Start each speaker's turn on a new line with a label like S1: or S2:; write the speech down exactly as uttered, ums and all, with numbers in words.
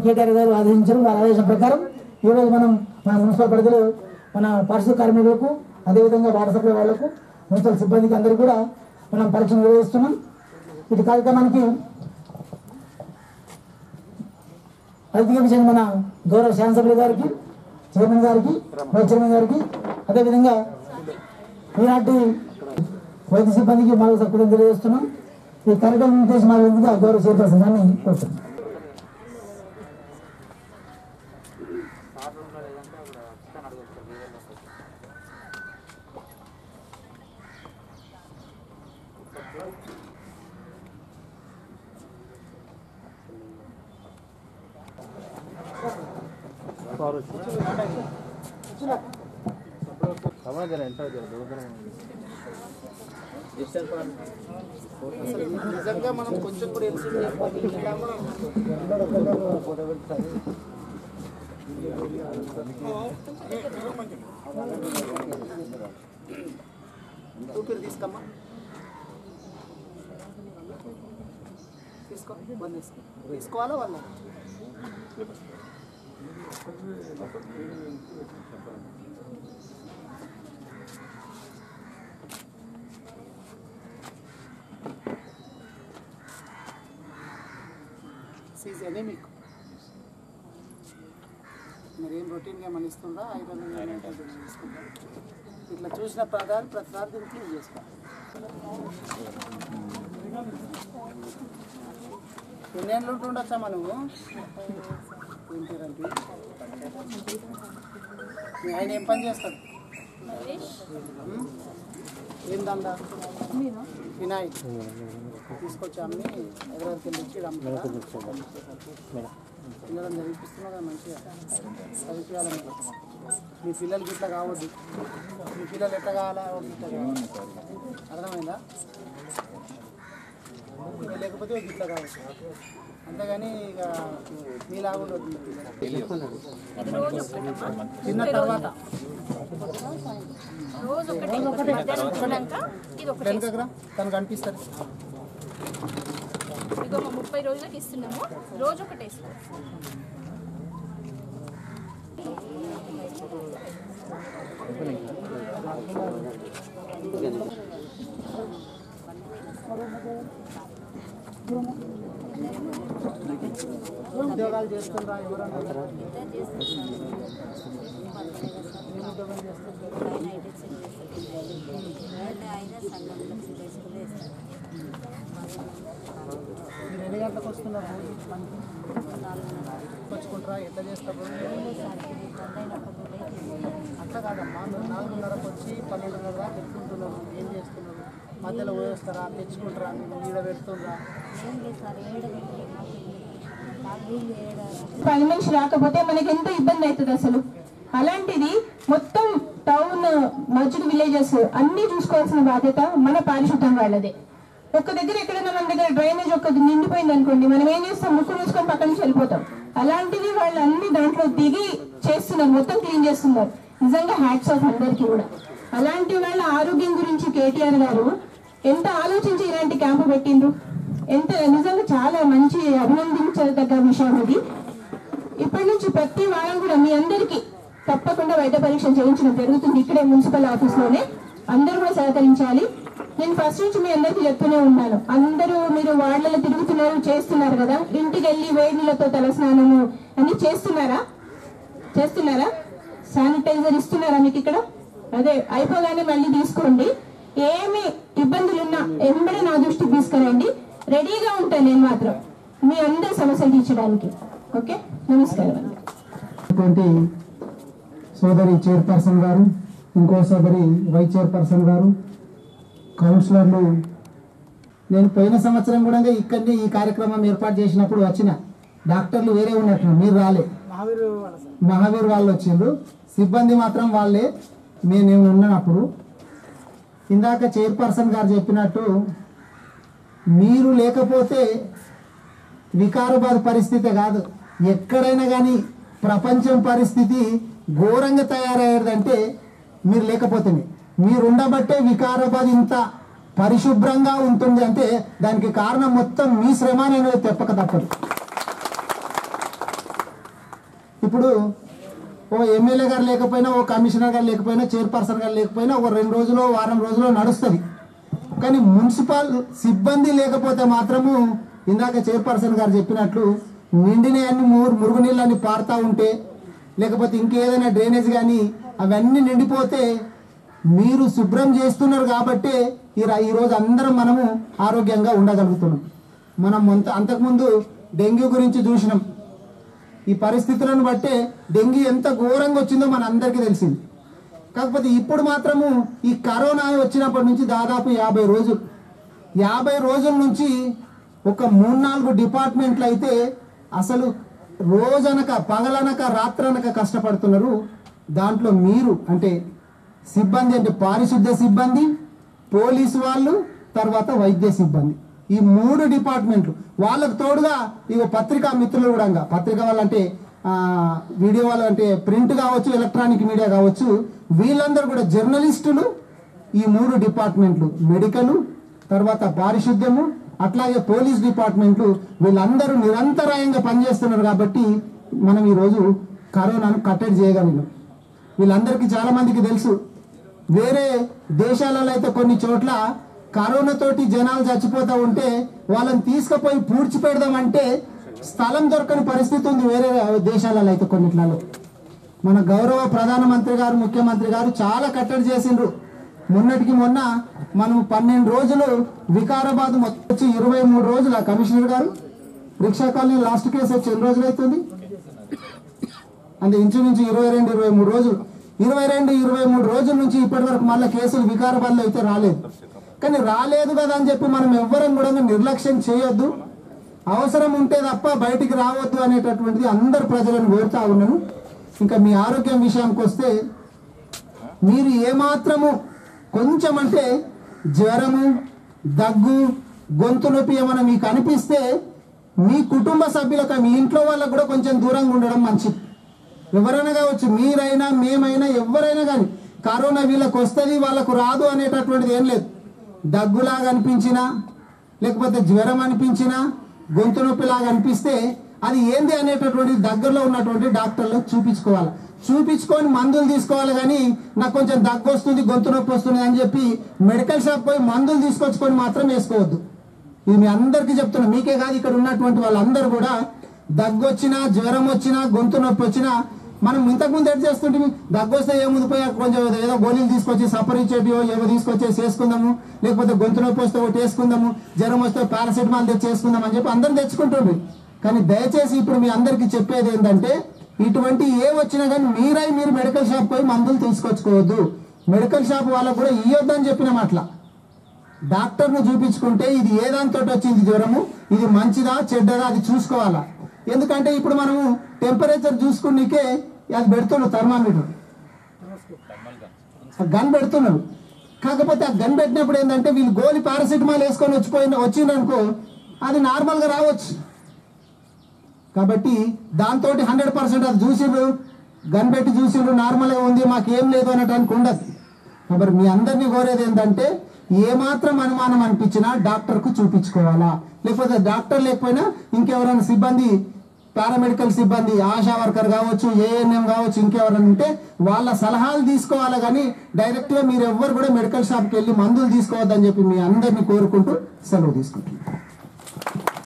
S1: కేటీఆర్ గారు ఆదేశించారు. వారి ఆదేశం ప్రకారం ఈరోజు మనం మన మున్సిపల్ పరిధిలో మన పారిశుద్ధ కార్మికులకు అదేవిధంగా వాటర్ సప్లై వాళ్లకు మున్సిపల్ సిబ్బందికి అందరికీ కూడా మనం పరీక్షలు నిర్వహిస్తున్నాం. ఇటు కార్యక్రమానికి అతిథిగా విషయం మన గౌరవ శాసనసభ్యులు గారికి, చైర్మన్ గారికి, వైస్ చైర్మన్ గారికి, అదేవిధంగా ఈనాటి వైద్య సిబ్బందికి మరొక కూడా తెలియజేస్తున్నాం. ఈ కార్యక్రమం ఉద్దేశం మా విధంగా గౌరవ చైర్పర్సన్ గారిని కోరుతున్నాం.
S2: నిజంగా మనం కొంచెం కూడా ఊపిరి తీసుకోమ్మా, తీసుకో బంద్ తీసుకో తీసుకోవాలా వాళ్ళ సీజ్ ఎనీమిక్ మరి ఏం రొటీన్గా ఏమైనా ఇస్తుందా ఐరన్ తీసుకుంటా ఇట్లా చూసిన ప్రధాని ప్రతిసారి దీన్ని క్లీన్ చేసుకోవాలి. ఎన్నేళ్ళు ఉంటుండొచ్చా మనము ఏం పేరంటే ఆయన ఏం పని చేస్తాడు? ఏం దందా వినాయక్ తీసుకొచ్చి అమ్మి హైదరాబాద్కి వెళ్ళి ఇచ్చి అమ్ముతారా? పిల్లలను చదివిపిస్తున్నావు కదా మంచిగా చదివించాలని. మీ పిల్లలకి ఇట్లా కావద్దు, మీ పిల్లలు ఎట్లా కావాలా ఇట్లా కావాలి, అర్థమైందా? లేకపోతే ఇట్లా కావచ్చు, అంతేగాని ఇక మీలాగా ఉండదు. తిన్న తర్వాత వెనకరా తనకు అనిపిస్తుంది.
S3: ముప్పై రోజులకి ఇస్తున్నాము, రోజు ఒకటి వేస్తాం.
S2: ఉద్యోగాలు చేస్తుండ్రా ఎవరన్నా? మీరు ఎన్ని గంటలకు వస్తున్నారు? వచ్చుకుంటారా? ఎట్లా చేస్తారు? అట్లా కాదమ్మా, మీరు నాలుగున్నరకు వచ్చి పన్నెండున్నర దాకా పెట్టుకుంటున్నారు, ఏం చేస్తున్నారు? మధ్యలో పోయేస్తారా, తెచ్చుకుంటారా, నీడ పెడుతుండ్రా?
S4: పని మనిషి రాకపోతే మనకి ఎంతో ఇబ్బంది అవుతుంది అసలు. అలాంటిది మొత్తం టౌన్ మధ్య విలేజెస్ అన్ని చూసుకోవాల్సిన బాధ్యత మన పారిశుద్ధం వాళ్ళదే. ఒక్క దగ్గర ఎక్కడైనా మన దగ్గర డ్రైనేజ్ ఒక్కది నిండిపోయింది అనుకోండి, మనం ఏం చేస్తాం? ముక్కు చూసుకొని పక్కన నుంచి వెళ్ళిపోతాం. అలాంటిది వాళ్ళు అన్ని దాంట్లో దిగి చేస్తున్నారు, మొత్తం క్లీన్ చేస్తున్నారు. నిజంగా హ్యాట్స్ ఆఫ్ అందరికీ కూడా. అలాంటి వాళ్ళ ఆరోగ్యం గురించి కేటీఆర్ గారు ఎంత ఆలోచించి ఇలాంటి క్యాంపు పెట్టిండ్రు. ఎంత నిజంగా చాలా మంచి అభినందించదగ్గ విషయం ఇది. ఇప్పటి నుంచి ప్రతి వారం కూడా మీ అందరికీ తప్పకుండా వైద్య పరీక్ష చేయించడం జరుగుతుంది ఇక్కడే మున్సిపల్ ఆఫీస్లోనే. అందరూ కూడా సహకరించాలి. నేను ఫస్ట్ నుంచి మీ అందరికీ చెప్తూనే ఉన్నాను, అందరూ మీరు వార్డులలో తిరుగుతున్నారు, చేస్తున్నారు కదా, ఇంటికి వెళ్ళి వేడి నీళ్ళతో తలస్నానము అని చేస్తున్నారా? చేస్తున్నారా? శానిటైజర్ ఇస్తున్నారా మీకు ఇక్కడ? అదే అయిపోగానే మళ్ళీ తీసుకోండి. ఏమి ఇబ్బందులున్నా ఎంబడే నా దృష్టికి తీసుకురండి. రెడీగా ఉంటాను నేను మాత్రం మీ అందరి సమస్యలు తీర్చడానికి. ఓకే, నమస్కారం.
S1: సోదరి చైర్పర్సన్ గారు, ఇంకో సోదరి వైస్ చైర్పర్సన్ గారు, కౌన్సిలర్లు, నేను పోయిన సంవత్సరం కూడా ఇక్కడనే ఈ కార్యక్రమం ఏర్పాటు చేసినప్పుడు వచ్చిన డాక్టర్లు వేరే ఉన్నట్టు, మీరు రాలే, మహావీర్ వాళ్ళు వచ్చిండ్రు, సిబ్బంది మాత్రం వాళ్ళే. మేము ఉన్నప్పుడు ఇందాక చైర్పర్సన్ గారు చెప్పినట్టు మీరు లేకపోతే వికారాబాద్ పరిస్థితి కాదు, ఎక్కడైనా కానీ ప్రపంచం పరిస్థితి ఘోరంగా తయారయ్యేదంటే మీరు లేకపోతే. మీరు ఉండబట్టే వికారాబాద్ ఇంత పరిశుభ్రంగా ఉంటుంది అంటే దానికి కారణం మొత్తం మీ శ్రమ అనేది తెప్పక తప్పదు. ఇప్పుడు ఓ ఎమ్మెల్యే గారు లేకపోయినా, ఓ కమిషనర్ గారు లేకపోయినా, చైర్పర్సన్ గారు లేకపోయినా ఒక రెండు రోజులు వారం రోజులు నడుస్తుంది. కానీ మున్సిపల్ సిబ్బంది లేకపోతే మాత్రము ఇందాక చైర్పర్సన్ గారు చెప్పినట్లు నిండిన అన్ని మురు మురుగునీళ్ళని పారుతూ ఉంటే, లేకపోతే ఇంకేదైనా డ్రైనేజ్ కానీ అవన్నీ నిండిపోతే మీరు శుభ్రం చేస్తున్నారు కాబట్టి ఈరోజు అందరం మనము ఆరోగ్యంగా ఉండగలుగుతున్నాం. మనం అంత అంతకుముందు డెంగ్యూ గురించి చూసినాం. ఈ పరిస్థితులను బట్టే డెంగ్యూ ఎంత ఘోరంగా వచ్చిందో మన అందరికీ తెలిసింది. కాకపోతే ఇప్పుడు మాత్రము ఈ కరోనా వచ్చినప్పటి నుంచి దాదాపు యాభై రోజులు యాభై రోజుల నుంచి ఒక మూడు నాలుగు డిపార్ట్మెంట్లు అయితే అసలు రోజనక పగలనక రాత్రనక కష్టపడుతున్నారు. దాంట్లో మీరు అంటే సిబ్బంది అంటే పారిశుద్ధ్య సిబ్బంది, పోలీసు వాళ్ళు, తర్వాత వైద్య సిబ్బంది, ఈ మూడు డిపార్ట్మెంట్లు వాళ్ళకు తోడుగా ఇక పత్రికా మిత్రులు కూడా, పత్రిక వాళ్ళంటే వీడియో వాళ్ళు అంటే ప్రింట్ కావచ్చు, ఎలక్ట్రానిక్ మీడియా కావచ్చు, వీళ్ళందరూ కూడా జర్నలిస్టులు, ఈ మూడు డిపార్ట్మెంట్లు మెడికల్, తర్వాత పారిశుద్ధ్యము, అట్లాగే పోలీస్ డిపార్ట్మెంట్లు వీళ్ళందరూ నిరంతరాయంగా పనిచేస్తున్నారు. కాబట్టి మనం ఈరోజు కరోనాను కట్టడి చేయగలిగాం. వీళ్ళందరికీ చాలా మందికి తెలుసు, వేరే దేశాలలో అయితే కొన్ని చోట్ల కరోనా తోటి జనాలు చచ్చిపోతూ ఉంటే వాళ్ళని తీసుకుపోయి పూడ్చి పెడదామంటే స్థలం దొరకని పరిస్థితి ఉంది వేరే దేశాలలో అయితే కొన్నిట్లలో. మన గౌరవ ప్రధానమంత్రి గారు, ముఖ్యమంత్రి గారు చాలా కట్టడి చేసిండ్రు. మొన్నటికి మొన్న మనం పన్నెండు రోజులు వికారాబాద్ మొత్తం వచ్చి ఇరవై మూడు రోజులు కమిషనర్ గారు రిక్షా కాలనీ లాస్ట్ కేసు వచ్చి ఎన్ని రోజులు అవుతుంది అంటే ఇంచుమించు ఇరవై రెండు ఇరవై మూడు రోజులు ఇరవై రెండు ఇరవై మూడు రోజుల నుంచి ఇప్పటి వరకు మళ్ళీ కేసులు వికారాబాద్లో అయితే రాలేదు. కానీ రాలేదు కదా అని చెప్పి మనం ఎవ్వరం కూడా నిర్లక్ష్యం చేయొద్దు. అవసరం ఉంటే తప్ప బయటికి రావద్దు అనేటటువంటిది అందరు ప్రజలను కోరుతా ఉన్నాను. ఇంకా మీ ఆరోగ్యం విషయానికి వస్తే మీరు ఏమాత్రము కొంచెం అంటే జ్వరము, దగ్గు, గొంతు నొప్పి ఏమైనా మీకు అనిపిస్తే మీ కుటుంబ సభ్యులకు, మీ ఇంట్లో వాళ్ళకు కూడా కొంచెం దూరంగా ఉండడం మంచిది. ఎవరైనా కావచ్చు, మీరైనా మేమైనా ఎవరైనా కానీ కరోనా వీళ్ళకు వస్తుంది వాళ్ళకు రాదు అనేటటువంటిది ఏం లేదు. దగ్గులాగా అనిపించినా, లేకపోతే జ్వరం అనిపించినా, గొంతు నొప్పిలాగా అనిపిస్తే అది ఏంది అనేటటువంటి దగ్గరలో ఉన్నటువంటి డాక్టర్లకు చూపించుకోవాలి. చూపించుకొని మందులు తీసుకోవాలి. కానీ నాకు కొంచెం దగ్గు వస్తుంది, గొంతు నొప్పి వస్తుంది అని చెప్పి మెడికల్ షాప్ పోయి మందులు తీసుకొచ్చుకొని మాత్రం వేసుకోవద్దు. ఇది మీ అందరికీ చెప్తున్నా, మీకే కాదు ఇక్కడ ఉన్నటువంటి వాళ్ళందరూ కూడా దగ్గు వచ్చినా, జ్వరం వచ్చినా, గొంతు నొప్పి వచ్చినా మనం ఇంతకుముందు ఎడ్ చేస్తుంటే దగ్గు వస్తే ఏముంది పోయి కొంచెం ఏదో గోళీలు తీసుకొచ్చి సపరిచేటివో ఏవో తీసుకొచ్చేసి వేసుకుందాము, లేకపోతే గొంతు నొప్పి వస్తే ఒకటి వేసుకుందాము, జ్వరం వస్తే పారాసిటమాల్ తెచ్చి వేసుకుందాం అని చెప్పి అందరూ తెచ్చుకుంటుండ్రు. కానీ దయచేసి ఇప్పుడు మీ అందరికీ చెప్పేది ఏంటంటే ఇటువంటి ఏ వచ్చినా కానీ మీరై మీరు మెడికల్ షాప్ పోయి మందులు తీసుకొచ్చుకోవద్దు. మెడికల్ షాప్ వాళ్ళకు కూడా ఇవ్వద్దని చెప్పినాం. అట్లా డాక్టర్ను చూపించుకుంటే ఇది ఏ దాంతో వచ్చింది జ్వరము, ఇది మంచిదా చెడ్డదా అది చూసుకోవాలా. ఎందుకంటే ఇప్పుడు మనము టెంపరేచర్ చూసుకునికే అది పెడుతున్నాడు థర్మామీటర్, గన్ పెడుతున్నాడు. కాకపోతే ఆ గన్ పెట్టినప్పుడు ఏంటంటే వీళ్ళు గోలి పారాసిటమాల్ వేసుకొని వచ్చిపోయిన వచ్చిందనుకో అది నార్మల్గా రావచ్చు. కాబట్టి దాంతో హండ్రెడ్ పర్సెంట్ అది చూసిండ్రు, గన్ పెట్టి చూసిండ్రు, నార్మల్గా ఉంది మాకు ఏం లేదు అనటానికి ఉండదు. కాబట్టి మీ అందరినీ కోరేది ఏంటంటే ఏమాత్రం అనుమానం అనిపించినా డాక్టర్కు చూపించుకోవాలా. లేకపోతే డాక్టర్ లేకపోయినా ఇంకెవరైనా సిబ్బంది, పారామెడికల్ సిబ్బంది, ఆశా వర్కర్ కావచ్చు, ఏఎన్ఎం కావచ్చు, ఇంకెవరైనా ఉంటే వాళ్ళ సలహాలు తీసుకోవాలి. కానీ డైరెక్ట్గా మీరు ఎవ్వరు కూడా మెడికల్ షాప్కి వెళ్ళి మందులు తీసుకోవద్దని చెప్పి మీ అందరినీ కోరుకుంటూ సెలవు తీసుకుంటున్నాను.